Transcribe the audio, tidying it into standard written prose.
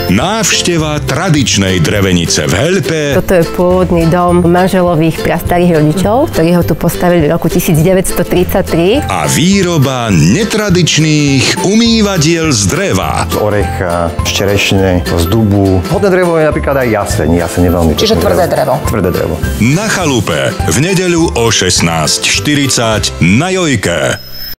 Návšteva tradičnej drevenice v Helpe. Toto je pôvodný dom manželových prastarých rodičov, ktorí ho tu postavili v roku 1933. A výroba netradičných umývadiel z dreva. Z orecha, z čerešne, z dubu. Vhodné drevo je napríklad aj jaseň. Jaseň je veľmi Čiže tvrdé drevo. Tvrdé drevo. Na chalupe v nedeľu o 16:40 na Jojke.